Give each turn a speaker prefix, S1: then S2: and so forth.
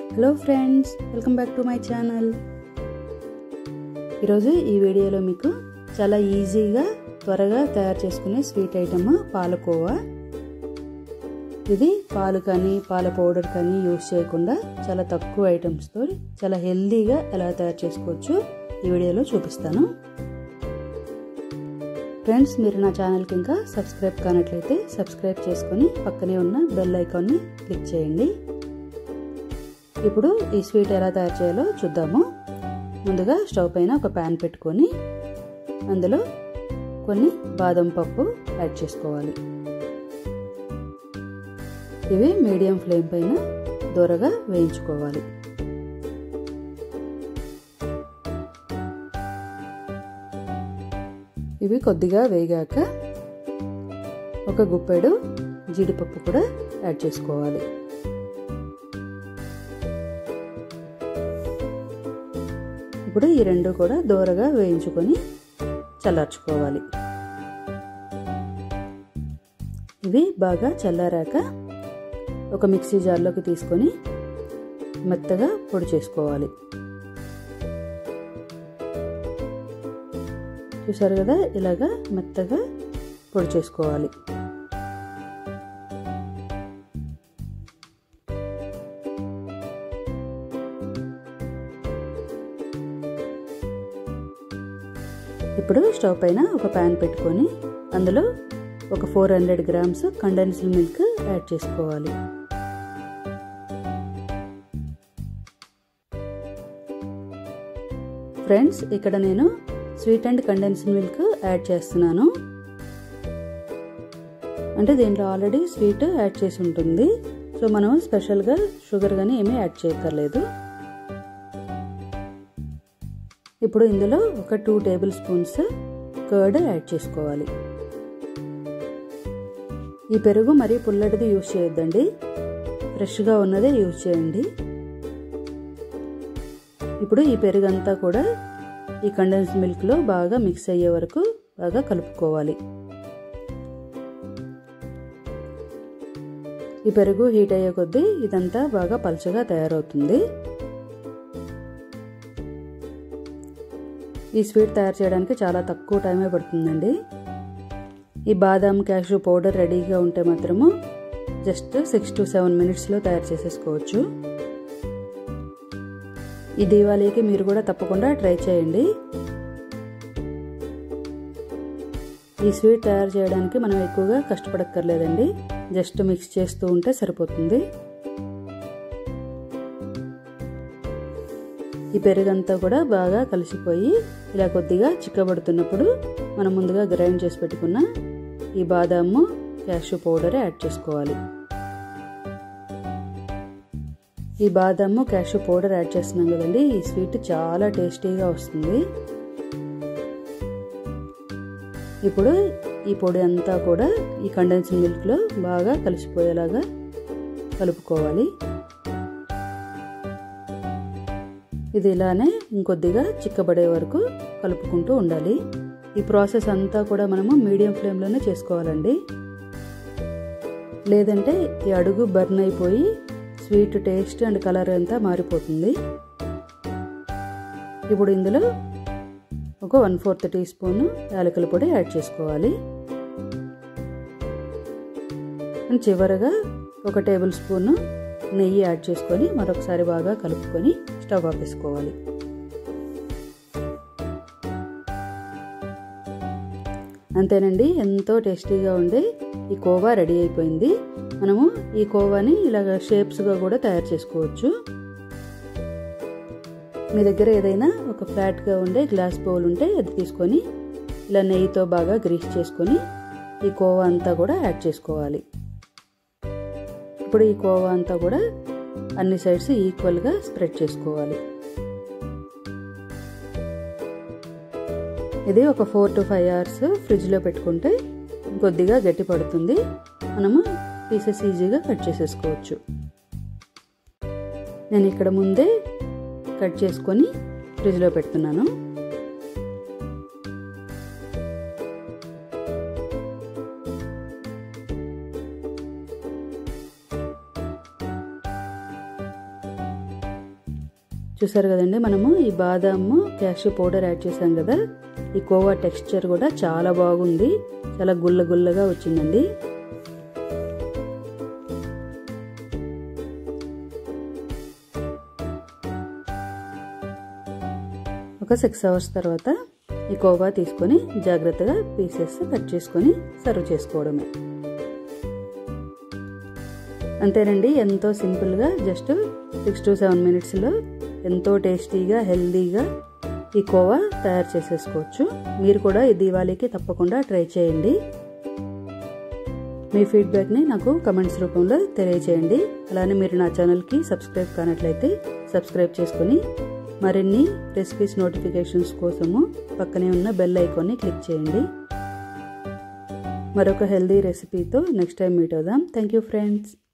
S1: Hello friends, welcome back to my channel. ఈరోజు ఈ వీడియోలో మీకు చాలా ఈజీగా త్వరగా తయారు చేసుకునే స్వీట్ ఐటమ్ పాలకోవా. ఇది పాలు కానీ పాల పౌడర్ కానీ యూస్ చేయకుండా చాలా తక్కువ ఐటమ్స్తో చాలా హెల్దీగా ఎలా తయారు చేసుకోవచ్చు ఈ వీడియోలో చూపిస్తాను. ఫ్రెండ్స్, మీరు నా ఛానల్కి ఇంకా సబ్స్క్రైబ్ కానట్లయితే సబ్స్క్రైబ్ చేసుకొని పక్కనే ఉన్న బెల్ ఐకాన్ని క్లిక్ చేయండి. ఇప్పుడు ఈ స్వీట్ ఎలా తయారు చేయాలో చూద్దాము. ముందుగా స్టవ్ పైన ఒక ప్యాన్ పెట్టుకొని అందులో కొన్ని బాదం పప్పు యాడ్ చేసుకోవాలి. ఇవి మీడియం ఫ్లేమ్ పైన దోరగా వేయించుకోవాలి. ఇవి కొద్దిగా వేగాక ఒక గుప్పెడు జీడిపప్పు కూడా యాడ్ చేసుకోవాలి. ఇప్పుడు ఈ రెండు కూడా దోరగా వేయించుకొని చల్లార్చుకోవాలి. ఇవి బాగా చల్లారాక ఒక మిక్సీ జార్లోకి తీసుకొని మెత్తగా పొడి చేసుకోవాలి. చూసారు కదా, ఇలాగా మెత్తగా పొడి చేసుకోవాలి. ఇప్పుడు స్టవ్ పైన ఒక ప్యాన్ పెట్టుకొని అందులో ఒక 400 గ్రామ్స్ కండెన్స్డ్ మిల్క్ యాడ్ చేసుకోవాలి. ఫ్రెండ్స్, ఇక్కడ నేను sweet and condensed milk add చేస్తున్నాను. అంటే దీంట్లో ఆల్రెడీ స్వీట్ యాడ్ చేసి ఉంటుంది, సో మనం స్పెషల్గా షుగర్ కానీ ఏమీ యాడ్ చేయక్కర్లేదు. ఇప్పుడు ఇందులో ఒక 2 టేబుల్ స్పూన్స్ కర్డ్ యాడ్ చేసుకోవాలి. ఈ పెరుగు మరీ పుల్లటిది యూజ్ చేయొద్దండి, ఫ్రెష్గా ఉన్నదే యూజ్ చేయండి. ఇప్పుడు ఈ పెరుగు అంతా కూడా ఈ కండెన్స్డ్ మిల్క్లో బాగా మిక్స్ అయ్యే వరకు బాగా కలుపుకోవాలి. ఈ పెరుగు హీట్ అయ్యే కొద్దీ ఇదంతా బాగా పలుచగా తయారవుతుంది. ఈ స్వీట్ తయారు చేయడానికి చాలా తక్కువ టైమే పడుతుందండి. ఈ బాదాం క్యాషూ పౌడర్ రెడీగా ఉంటే మాత్రము జస్ట్ 6 to 7 మినిట్స్లో తయారు చేసేసుకోవచ్చు. ఈ దీవాళీకి మీరు కూడా తప్పకుండా ట్రై చేయండి. ఈ స్వీట్ తయారు చేయడానికి మనం ఎక్కువగా కష్టపడక్కర్లేదండి, జస్ట్ మిక్స్ చేస్తూ ఉంటే సరిపోతుంది. ఈ పెరుగంతా కూడా బాగా కలిసిపోయి ఇలా కొద్దిగా చిక్కబడుతున్నప్పుడు మనం ముందుగా గ్రైండ్ చేసి పెట్టుకున్న ఈ బాదాము క్యాషూ పౌడర్ యాడ్ చేసుకోవాలి. ఈ బాదాము క్యాషూ పౌడర్ యాడ్ చేస్తున్నాం కదండి, ఈ స్వీట్ చాలా టేస్టీగా వస్తుంది. ఇప్పుడు ఈ పొడి అంతా కూడా ఈ కండెన్స్డ్ మిల్క్లో బాగా కలిసిపోయేలాగా కలుపుకోవాలి. ఇది ఇలానే ఇంకొద్దిగా చిక్కబడే వరకు కలుపుకుంటూ ఉండాలి. ఈ ప్రాసెస్ అంతా కూడా మనము మీడియం ఫ్లేమ్లోనే చేసుకోవాలండి, లేదంటే ఈ అడుగు బర్న్ అయిపోయి స్వీట్ టేస్ట్ అండ్ కలర్ అంతా మారిపోతుంది. ఇప్పుడు ఇందులో ఒక 1/4 టీ స్పూన్ యాలకుల పొడి యాడ్ చేసుకోవాలి. అండ్ చివరగా ఒక టేబుల్ స్పూన్ నెయ్యి యాడ్ చేసుకొని మరొకసారి బాగా కలుపుకొని స్టవ్ ఆపేసుకోవాలి. అంతేనండి, ఎంతో టేస్టీగా ఉండే ఈ కోవా రెడీ అయిపోయింది. మనము ఈ కోవాని ఇలాగ షేప్స్గా కూడా తయారు చేసుకోవచ్చు. మీ దగ్గర ఏదైనా ఒక ఫ్లాట్గా ఉండే గ్లాస్ బౌల్ ఉంటే అది తీసుకొని ఇలా నెయ్యితో బాగా గ్రీస్ చేసుకొని ఈ కోవా అంతా కూడా యాడ్ చేసుకోవాలి. ఇప్పుడు ఈ కోవా అంతా కూడా అన్ని సైడ్స్ ఈక్వల్గా స్ప్రెడ్ చేసుకోవాలి. ఇది ఒక 4 to 5 అవర్స్ ఫ్రిడ్జ్లో పెట్టుకుంటే కొద్దిగా గట్టి పడుతుంది. మనము పీసెస్ ఈజీగా కట్ చేసేసుకోవచ్చు. నేను ఇక్కడ ముందే కట్ చేసుకొని ఫ్రిడ్జ్లో పెడుతున్నాను. చూసారు కదండి, మనము ఈ బాదాము క్యాష్యూ పౌడర్ యాడ్ చేసాం కదా, ఈ కోవా టెక్స్చర్ కూడా చాలా బాగుంది, చాలా గుల్ల గుల్లగా వచ్చిందండి. ఒక 6 అవర్స్ తర్వాత ఈ కోవా తీసుకొని జాగ్రత్తగా పీసెస్ కట్ చేసుకొని సర్వ్ చేసుకోవడమే. అంతేనండి, ఎంతో సింపుల్గా జస్ట్ 6 to 7 మినిట్స్లో ఎంతో టేస్టీగా హెల్దీగా ఈ కోవా తయారు చేసేసుకోవచ్చు. మీరు కూడా ఈ దీవాళీకి తప్పకుండా ట్రై చేయండి. మీ ఫీడ్బ్యాక్ని నాకు కమెంట్స్ రూపంలో తెలియచేయండి. అలానే మీరు నా ఛానల్కి సబ్స్క్రైబ్ కానట్లయితే సబ్స్క్రైబ్ చేసుకొని మరిన్ని రెసిపీస్ నోటిఫికేషన్స్ కోసము పక్కనే ఉన్న బెల్ ఐకాన్ని క్లిక్ చేయండి. మరొక హెల్దీ రెసిపీతో నెక్స్ట్ టైం మీట్ అవుదాం. Thank you friends.